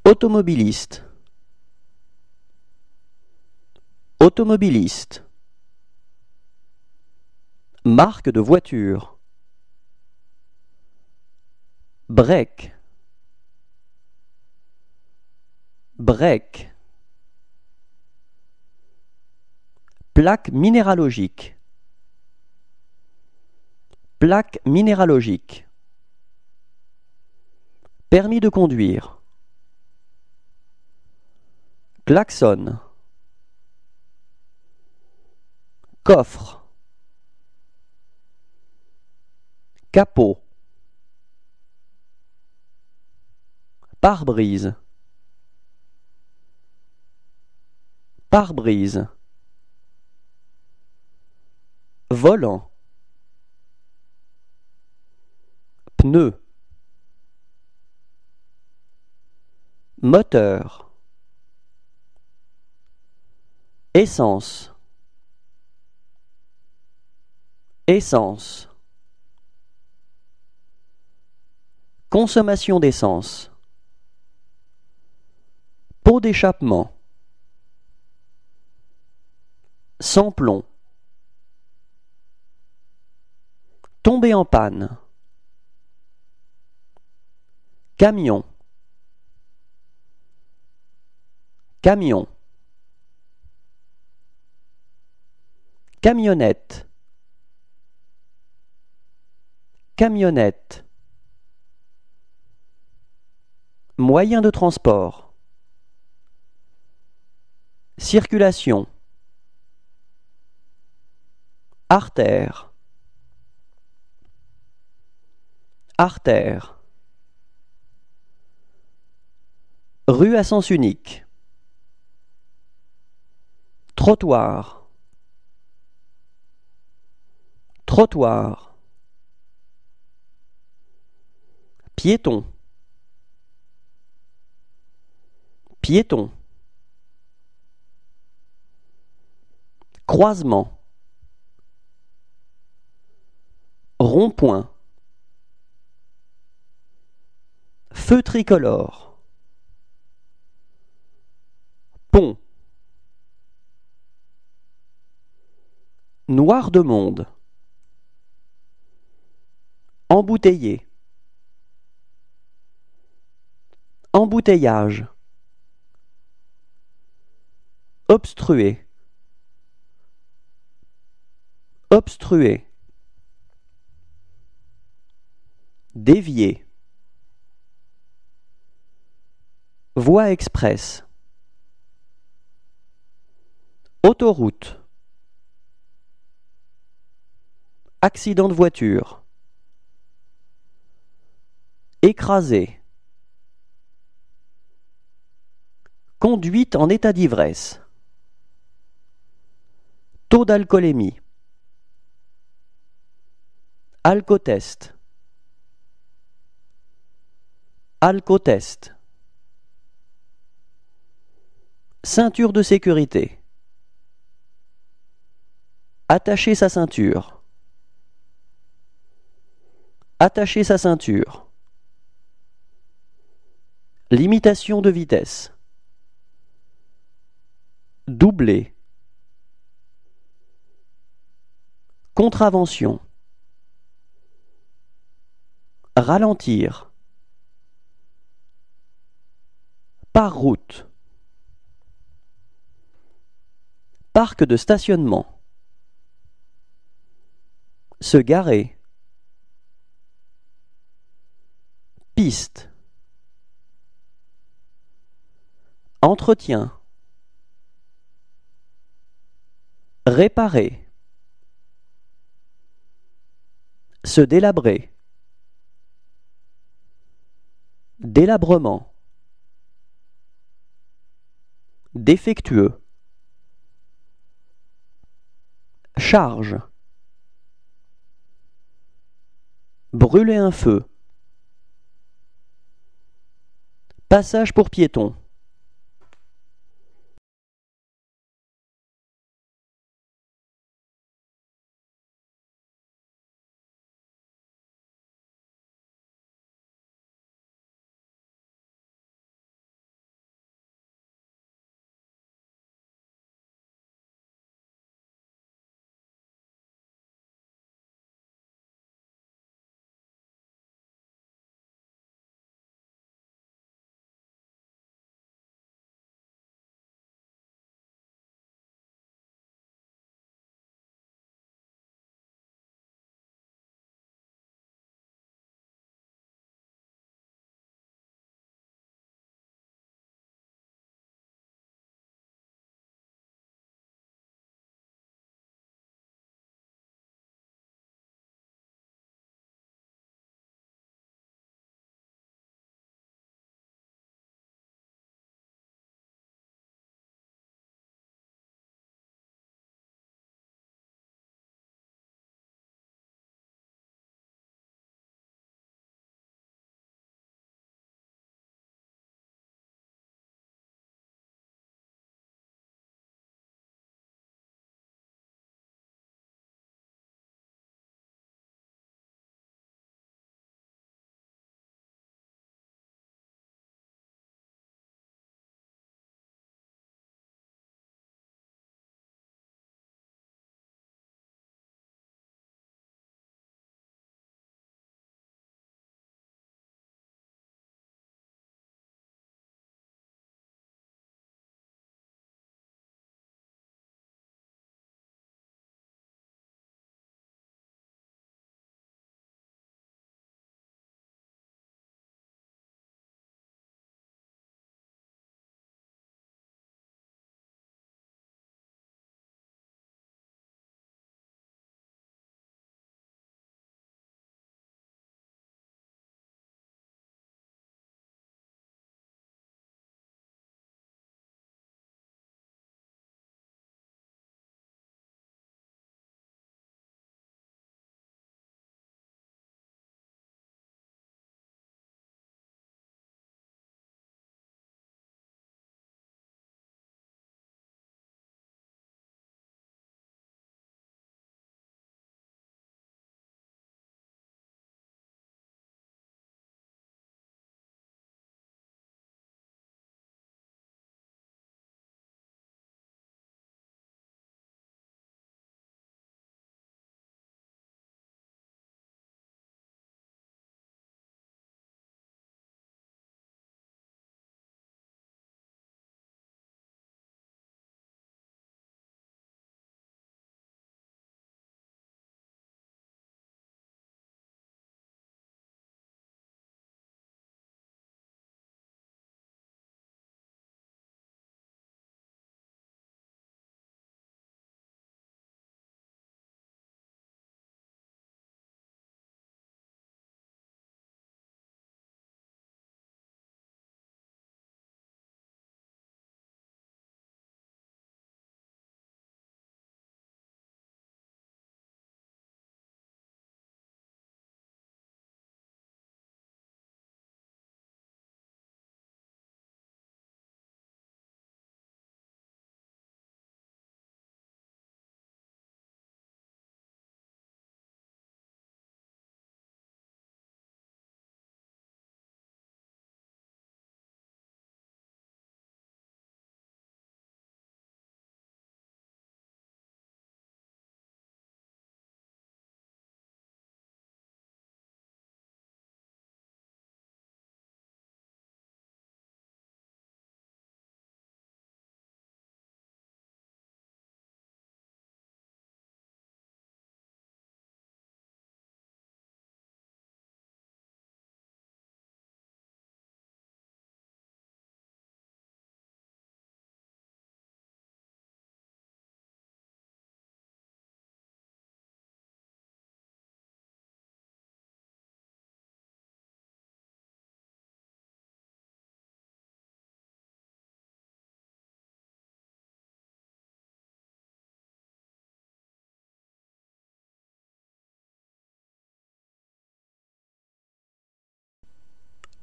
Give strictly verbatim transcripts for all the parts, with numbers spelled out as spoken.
Automobiliste. Automobiliste. Marque de voiture. Break. Break. Plaque minéralogique. Plaque minéralogique. Permis de conduire. Klaxon. Coffre. Capot. Pare-brise. Pare-brise. Volant. Pneu. Moteur. Essence. Essence. Consommation d'essence. Pot d'échappement. Sans-plomb. Tomber en panne. Camion. Camion. Camionnette. Camionnette. Moyen de transport. Circulation. Artère. Artère. Rue à sens unique. Trottoir. Trottoir. Piéton. Piéton. Croisement. Rond-point. Feu tricolore. Pont. Noir de monde. Embouteillé. Embouteillage. Obstrué. Obstrué. Dévier. Voie express. Autoroute. Accident de voiture. Écrasé. Conduite en état d'ivresse. Taux d'alcoolémie. Alcotest. Alcotest. Ceinture de sécurité. Attacher sa ceinture. Attacher sa ceinture. Limitation de vitesse. Doubler. Contravention. Ralentir. Par route. Parc de stationnement. Se garer. Piste. Entretien. Réparer. Se délabrer. Délabrement. Défectueux. Charge. Brûler un feu. Passage pour piétons.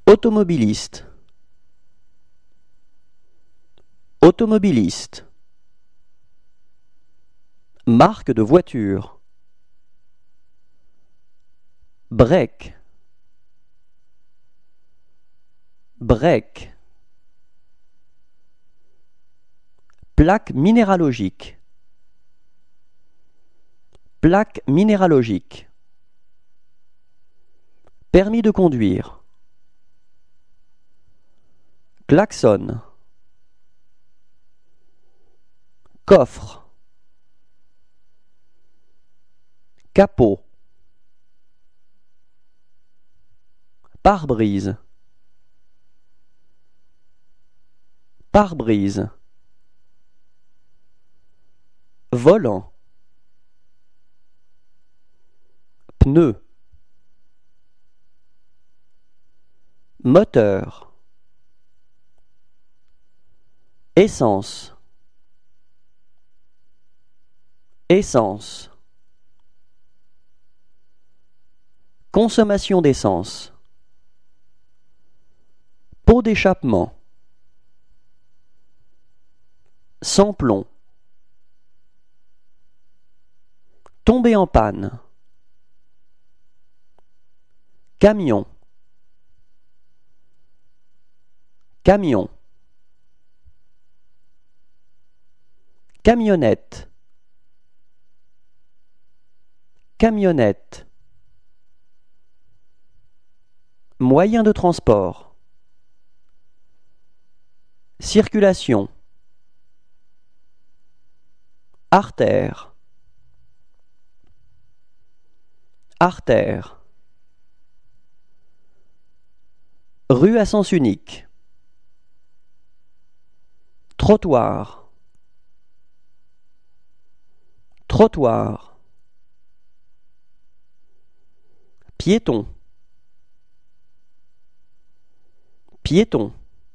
Automobiliste. Automobiliste. Marque de voiture. Break. Break. Plaque minéralogique. Plaque minéralogique. Permis de conduire. Klaxon. Coffre. Capot. Pare-brise. Pare-brise. Volant. Pneu. Moteur. Essence. Essence. Consommation d'essence. Pot d'échappement. Sans plomb. Tomber en panne. Camion. Camion. Camionnette. Camionnette. Moyen de transport. Circulation. Artère. Artère. Rue à sens unique. Trottoir. Trottoir. Piéton. Piéton.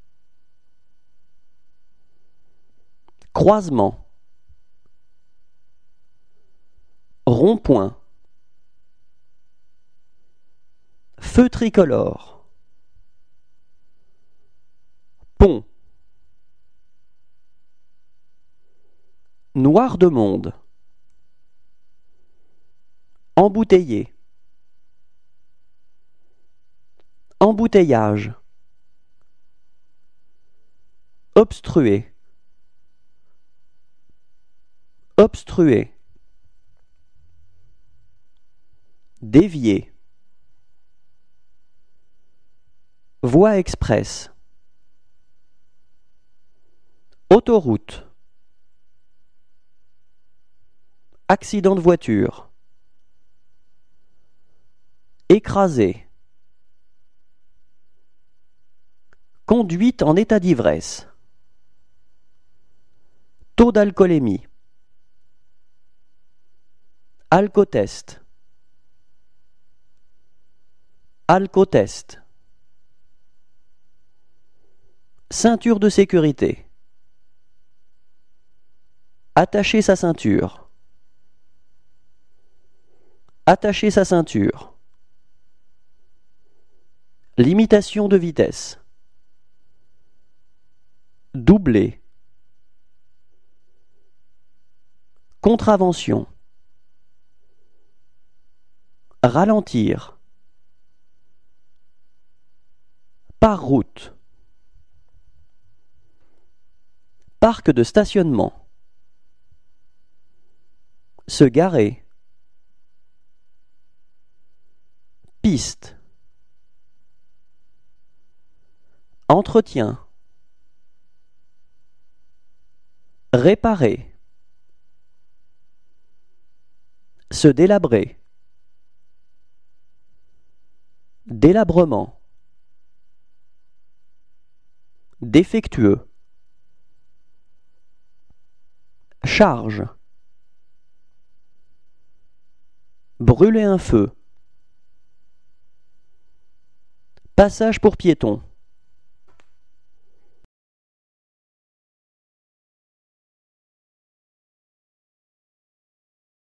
Croisement. Rond-point. Feu tricolore. Pont. Noir de monde. Embouteillé. Embouteillage. Obstrué. Obstrué. Dévier. Voie express. Autoroute. Accident de voiture. Écrasé. Conduite en état d'ivresse. Taux d'alcoolémie. Alcotest. Alcotest. Ceinture de sécurité. Attacher sa ceinture. Attacher sa ceinture. Limitation de vitesse. Doubler. Contravention. Ralentir. Par route. Parc de stationnement. Se garer. Piste. Entretien. Réparer. Se délabrer. Délabrement. Défectueux. Charge. Brûler un feu. Passage pour piétons.